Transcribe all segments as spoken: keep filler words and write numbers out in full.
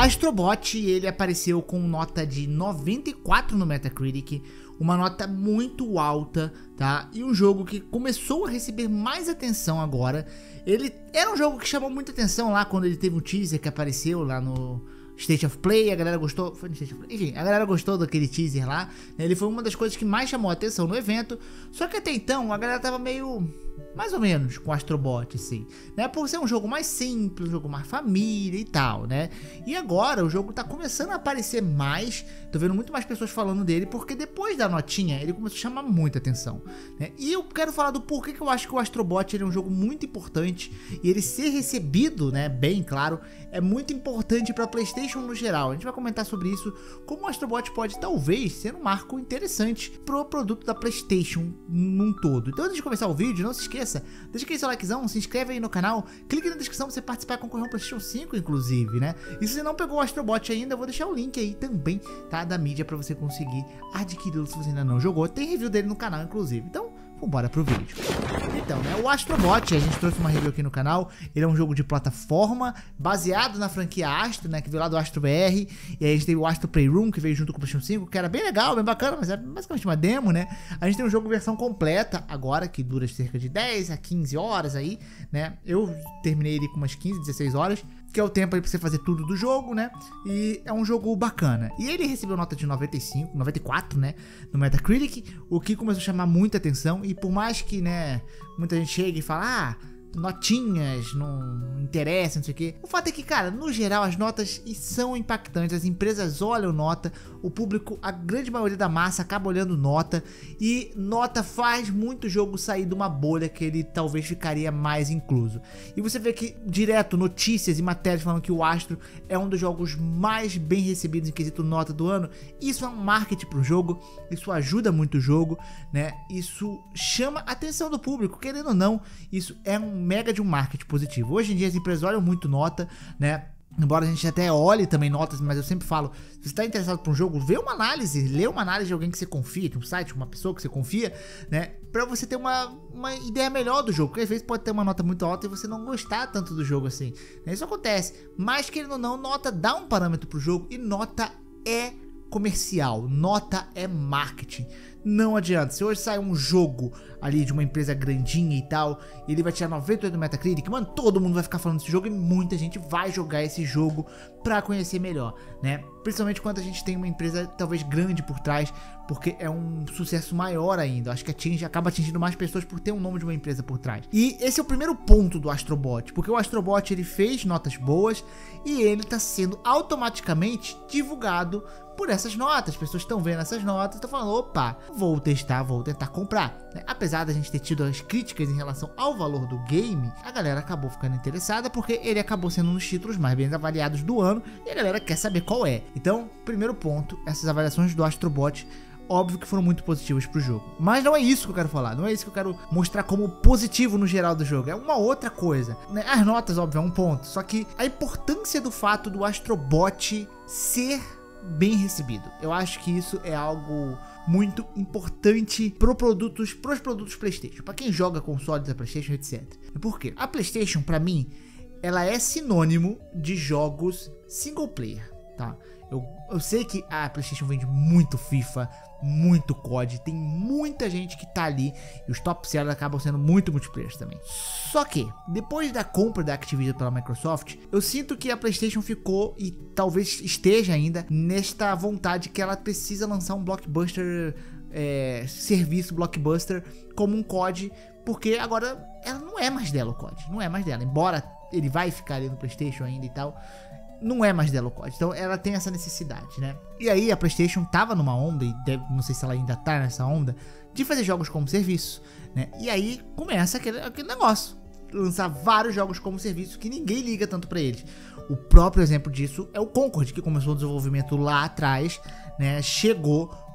Astrobot, ele apareceu com nota de noventa e quatro no Metacritic, uma nota muito alta, tá? E um jogo que começou a receber mais atenção agora. Ele era um jogo que chamou muita atenção lá quando ele teve um teaser que apareceu lá no State of Play, a galera gostou, foi no State of Play? Enfim, a galera gostou daquele teaser lá, né? Ele foi uma das coisas que mais chamou a atenção no evento, só que até então a galera tava meio, mais ou menos, com o Astrobot, assim, né, por ser um jogo mais simples, um jogo mais família e tal, né, e agora o jogo tá começando a aparecer mais, tô vendo muito mais pessoas falando dele, porque depois da notinha, ele começou a chamar muita atenção, né, e eu quero falar do porquê que eu acho que o Astrobot ele é um jogo muito importante, e ele ser recebido, né, bem claro, é muito importante pra PlayStation no geral. A gente vai comentar sobre isso, como o Astrobot pode talvez ser um marco interessante pro produto da PlayStation num todo. Então antes de começar o vídeo, não se esqueça, deixa aquele seu likezão, se inscreve aí no canal, clique na descrição pra você participar e concorrer ao PlayStation cinco, inclusive, né? E se você não pegou o Astrobot ainda, eu vou deixar o link aí também, tá? Da mídia pra você conseguir adquiri-lo se você ainda não jogou. Tem review dele no canal, inclusive. Então, vambora pro vídeo. Então, né, o Astrobot, a gente trouxe uma review aqui no canal, ele é um jogo de plataforma, baseado na franquia Astro, né, que veio lá do Astro B R, e aí a gente teve o Astro Playroom, que veio junto com o PlayStation cinco, que era bem legal, bem bacana, mas é basicamente uma demo, né. A gente tem um jogo versão completa, agora, que dura cerca de dez a quinze horas aí, né, eu terminei ele com umas quinze, dezesseis horas, que é o tempo aí pra você fazer tudo do jogo, né, e é um jogo bacana. E ele recebeu nota de noventa e cinco, noventa e quatro, né, no Metacritic, o que começou a chamar muita atenção, e por mais que, né, muita gente chega e fala, ah, notinhas, não interessa, não sei o que. O fato é que, cara, no geral as notas são impactantes, as empresas olham nota, o público, a grande maioria da massa acaba olhando nota, e nota faz muito jogo sair de uma bolha que ele talvez ficaria mais incluso. E você vê que direto notícias e matérias falando que o Astro é um dos jogos mais bem recebidos em quesito nota do ano. Isso é um marketing pro jogo, isso ajuda muito o jogo, né? Isso chama a atenção do público, querendo ou não, isso é um mega de um marketing positivo. Hoje em dia as empresas olham muito nota, né? Embora a gente até olhe também notas, mas eu sempre falo, se você está interessado por um jogo, vê uma análise, lê uma análise de alguém que você confia, de um site, uma pessoa que você confia, né? Pra você ter uma, uma ideia melhor do jogo, porque às vezes pode ter uma nota muito alta e você não gostar tanto do jogo assim, né? Isso acontece, mas querendo ou não, nota dá um parâmetro pro jogo e nota é comercial, nota é marketing. Não adianta, se hoje sai um jogo ali de uma empresa grandinha e tal, e ele vai tirar noventa e oito no Metacritic, mano, todo mundo vai ficar falando desse jogo e muita gente vai jogar esse jogo pra conhecer melhor, né? Principalmente quando a gente tem uma empresa talvez grande por trás, porque é um sucesso maior ainda. Acho que atinge, acaba atingindo mais pessoas por ter um nome de uma empresa por trás. E esse é o primeiro ponto do Astrobot, porque o Astrobot ele fez notas boas e ele tá sendo automaticamente divulgado por essas notas. As pessoas estão vendo essas notas e estão falando, opa, vou testar, vou tentar comprar, né? Apesar da gente ter tido as críticas em relação ao valor do game, a galera acabou ficando interessada porque ele acabou sendo um dos títulos mais bem avaliados do ano e a galera quer saber qual é. Então, primeiro ponto, essas avaliações do Astrobot, óbvio que foram muito positivas pro jogo. Mas não é isso que eu quero falar, não é isso que eu quero mostrar como positivo no geral do jogo, é uma outra coisa, né? As notas, óbvio, é um ponto, só que a importância do fato do Astrobot ser bem recebido, eu acho que isso é algo muito importante pro produtos, pros produtos PlayStation, para quem joga consoles da PlayStation, etcétera. Por quê? A PlayStation, para mim, ela é sinônimo de jogos single player, tá? Eu, eu sei que a PlayStation vende muito FIFA, muito C O D, tem muita gente que tá ali e os top sellers acabam sendo muito multiplayer também. Só que, depois da compra da Activision pela Microsoft, eu sinto que a PlayStation ficou, e talvez esteja ainda, nesta vontade que ela precisa lançar um blockbuster, é, serviço blockbuster como um C O D, porque agora ela não é mais dela o C O D, não é mais dela, embora ele vai ficar ali no PlayStation ainda e tal, não é mais dela o C O D, então ela tem essa necessidade, né? E aí a PlayStation tava numa onda, e deve, não sei se ela ainda tá nessa onda, de fazer jogos como serviço, né? E aí começa aquele, aquele negócio, lançar vários jogos como serviço que ninguém liga tanto pra eles. O próprio exemplo disso é o Concord, que começou o desenvolvimento lá atrás, né? Chegou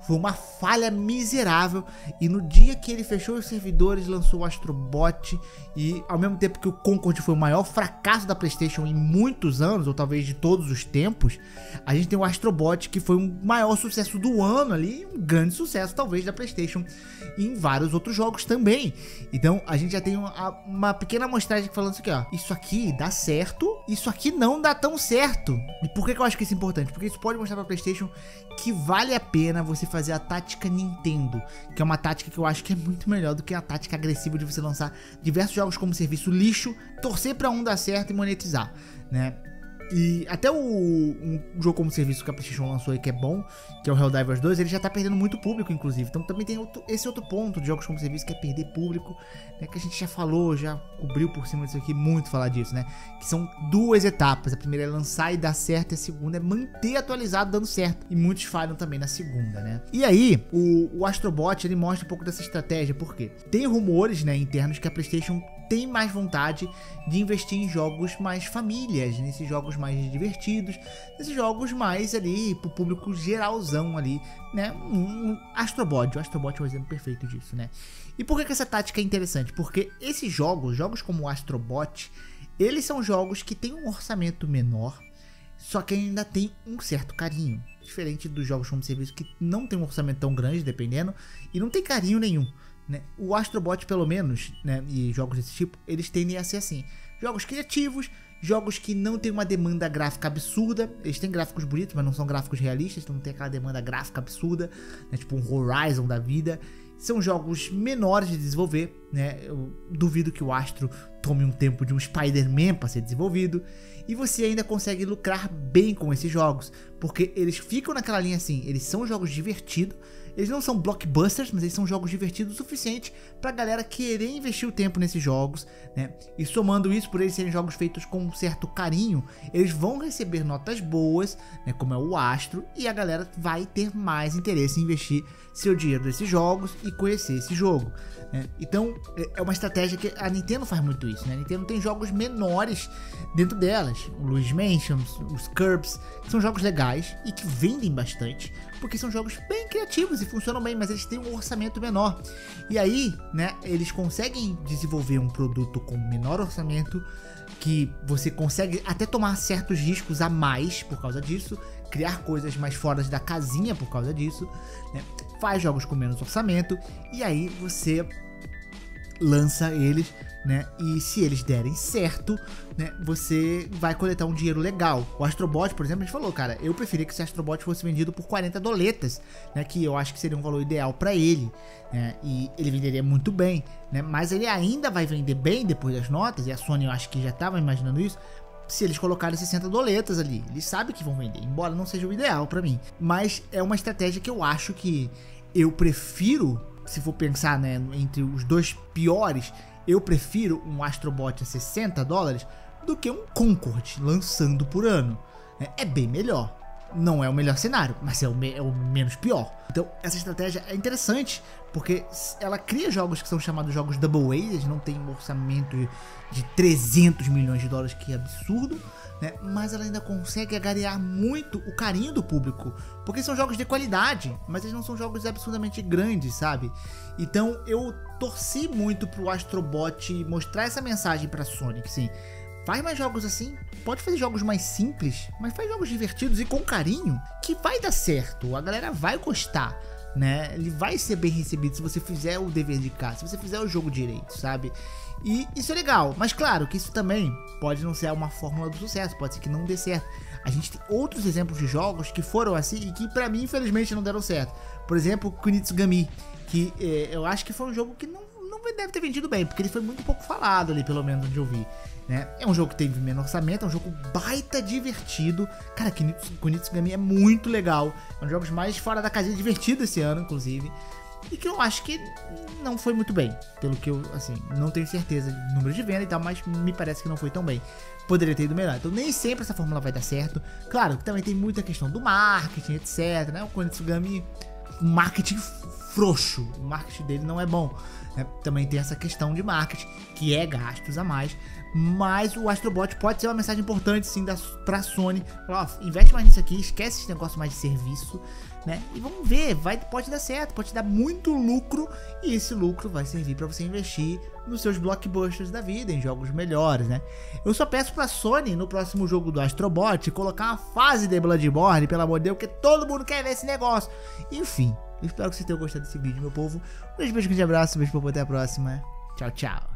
foi uma falha miserável, e no dia que ele fechou os servidores, lançou o Astrobot, e ao mesmo tempo que o Concord foi o maior fracasso da PlayStation em muitos anos, ou talvez de todos os tempos, a gente tem o Astrobot, que foi o maior sucesso do ano ali, um grande sucesso talvez da PlayStation, e em vários outros jogos também. Então a gente já tem uma, uma pequena amostragem falando isso aqui, ó, isso aqui dá certo, isso aqui não dá tão certo. E por que que eu acho que isso é importante? Porque isso pode mostrar pra PlayStation que vale a pena você fazer a tática Nintendo, que é uma tática que eu acho que é muito melhor do que a tática agressiva de você lançar diversos jogos como serviço lixo, torcer pra um dar certo e monetizar, né? E até o um jogo como serviço que a PlayStation lançou aí, que é bom, que é o Helldivers dois, ele já tá perdendo muito público, inclusive. Então também tem outro, esse outro ponto de jogos como serviço, que é perder público, né, que a gente já falou, já cobriu por cima disso aqui, muito falar disso, né? Que são duas etapas. A primeira é lançar e dar certo, e a segunda é manter atualizado dando certo. E muitos falham também na segunda, né? E aí, o, o Astrobot, ele mostra um pouco dessa estratégia, porque tem rumores, né, internos que a PlayStation tem mais vontade de investir em jogos mais famílias, nesses jogos mais divertidos, nesses jogos mais ali pro público geralzão ali, né? Um Astrobot, o Astrobot é um exemplo perfeito disso, né? E por que que essa tática é interessante? Porque esses jogos, jogos como o Astrobot, eles são jogos que têm um orçamento menor, só que ainda tem um certo carinho, diferente dos jogos como serviço que não tem um orçamento tão grande, dependendo, e não tem carinho nenhum, né? O Astrobot, pelo menos, né, e jogos desse tipo, eles tendem a ser assim, jogos criativos, jogos que não tem uma demanda gráfica absurda. Eles têm gráficos bonitos, mas não são gráficos realistas, então não tem aquela demanda gráfica absurda, né, tipo um Horizon da vida. São jogos menores de desenvolver, né? Eu duvido que o Astro tome um tempo de um Spider-Man para ser desenvolvido. E você ainda consegue lucrar bem com esses jogos, porque eles ficam naquela linha assim, eles são jogos divertidos. Eles não são blockbusters, mas eles são jogos divertidos o suficiente pra galera querer investir o tempo nesses jogos, né? E somando isso, por eles serem jogos feitos com um certo carinho, eles vão receber notas boas, né? Como é o Astro, e a galera vai ter mais interesse em investir seu dinheiro nesses jogos e conhecer esse jogo, né? Então, é uma estratégia que a Nintendo faz muito isso, né? A Nintendo tem jogos menores dentro delas, o Luigi's Mansion, os Curbs, que são jogos legais e que vendem bastante, porque são jogos bem criativos e funcionam bem, mas eles têm um orçamento menor. E aí, né, eles conseguem desenvolver um produto com menor orçamento, que você consegue até tomar certos riscos a mais por causa disso, criar coisas mais fora da casinha por causa disso, né? Faz jogos com menos orçamento, e aí você lança eles, né? E se eles derem certo, né, você vai coletar um dinheiro legal. O Astrobot, por exemplo, a gente falou, cara, eu preferia que esse Astrobot fosse vendido por quarenta doletas, né, que eu acho que seria um valor ideal pra ele, né, e ele venderia muito bem, né, mas ele ainda vai vender bem depois das notas, e a Sony eu acho que já tava imaginando isso, se eles colocarem sessenta doletas ali. Eles sabem que vão vender, embora não seja o ideal pra mim, mas é uma estratégia que eu acho que eu prefiro, se for pensar, né, entre os dois piores, eu prefiro um Astrobot a sessenta dólares do que um Concord lançando por ano. É bem melhor. Não é o melhor cenário, mas é o, me é o menos pior. Então essa estratégia é interessante, porque ela cria jogos que são chamados jogos Double A, eles não tem um orçamento de trezentos milhões de dólares, que é absurdo, né? Mas ela ainda consegue agariar muito o carinho do público, porque são jogos de qualidade, mas eles não são jogos absurdamente grandes, sabe? Então eu torci muito pro Astrobot mostrar essa mensagem pra Sony, que sim, faz mais jogos assim, pode fazer jogos mais simples, mas faz jogos divertidos e com carinho, que vai dar certo, a galera vai gostar, né? Ele vai ser bem recebido se você fizer o dever de casa, se você fizer o jogo direito, sabe? E isso é legal, mas claro que isso também pode não ser uma fórmula do sucesso, pode ser que não dê certo. A gente tem outros exemplos de jogos que foram assim e que pra mim infelizmente não deram certo. Por exemplo, Kunitsugami, que eh, eu acho que foi um jogo que não, não deve ter vendido bem, porque ele foi muito pouco falado ali, pelo menos onde eu vi, né? É um jogo que teve menor orçamento, é um jogo baita divertido. Cara, Kunitsugami é muito legal, é um dos jogos mais fora da casinha divertido esse ano, inclusive. E que eu acho que não foi muito bem, pelo que eu, assim, não tenho certeza do número de venda e tal, mas me parece que não foi tão bem. Poderia ter ido melhor. Então nem sempre essa fórmula vai dar certo. Claro, também tem muita questão do marketing, etc, né? O Kunitsugami, marketing frouxo, o marketing dele não é bom, né? Também tem essa questão de marketing, que é gastos a mais, Mas o Astrobot pode ser uma mensagem importante sim da, pra Sony. Ó, investe mais nisso aqui, esquece esse negócio mais de serviço, né? E vamos ver, vai, pode dar certo, pode dar muito lucro. E esse lucro vai servir para você investir nos seus blockbusters da vida, em jogos melhores, né? Eu só peço pra Sony, no próximo jogo do Astrobot, colocar uma fase de Bloodborne, pelo amor de Deus, porque todo mundo quer ver esse negócio. Enfim, eu espero que vocês tenham gostado desse vídeo, meu povo. Um beijo, beijo, grande abraço, beijo, povo, até a próxima. Tchau, tchau.